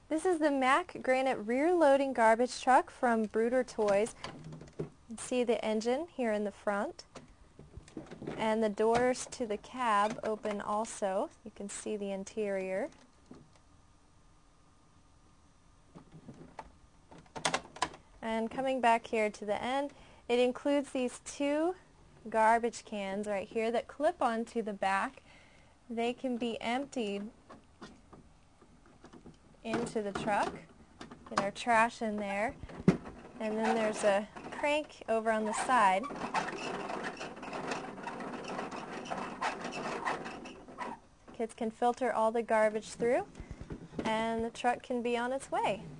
This is the Mack Granite rear loading garbage truck from Bruder Toys. You can see the engine here in the front, and the doors to the cab open also. You can see the interior. And coming back here to the end, it includes these two garbage cans right here that clip onto the back. They can be emptied into the truck. Get our trash in there. And then there's a crank over on the side. Kids can filter all the garbage through, and the truck can be on its way.